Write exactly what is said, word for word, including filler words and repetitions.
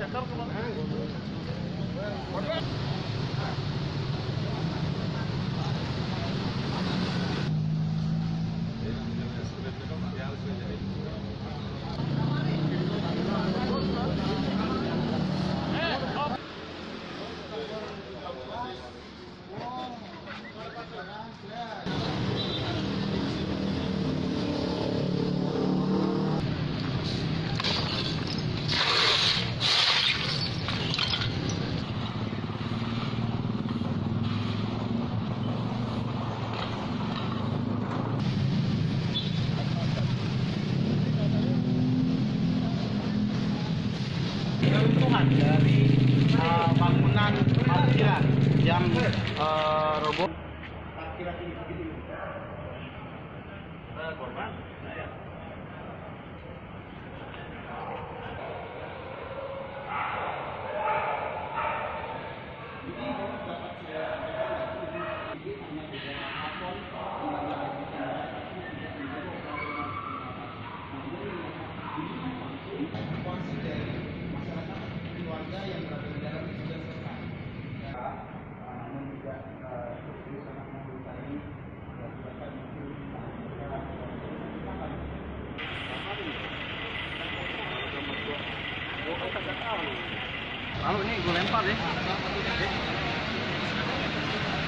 Keruntuhan dari uh, bangunan parkiran yang uh, roboh. Parkiran ini begini. Uh, korban, saya. Warga yang berada di dalam sudah selesai. Namun juga itu sangat mengurangi dan dapat Lalu ini gue lempar deh.